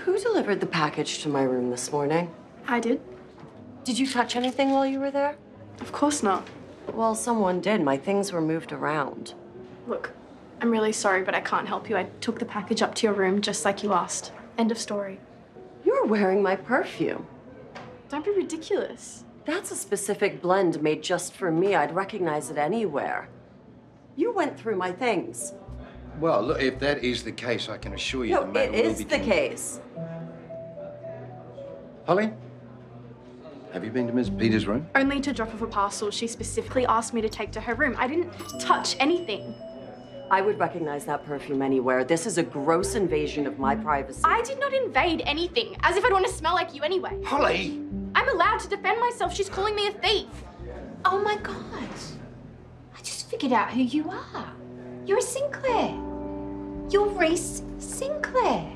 Who delivered the package to my room this morning? I did. Did you touch anything while you were there? Of course not. Well, someone did. My things were moved around. Look, I'm really sorry, but I can't help you. I took the package up to your room just like you asked. End of story. You're wearing my perfume. Don't be ridiculous. That's a specific blend made just for me. I'd recognize it anywhere. You went through my things. Well, look, if that is the case, I can assure you No, the matter it will is be the case. Holly, have you been to Ms. Peters' room? Only to drop off a parcel she specifically asked me to take to her room. I didn't touch anything. I would recognize that perfume anywhere. This is a gross invasion of my privacy. I did not invade anything, as if I'd want to smell like you anyway. Holly! I'm allowed to defend myself. She's calling me a thief. Oh my God. I just figured out who you are. You're a Sinclair. You're Reece Sinclair.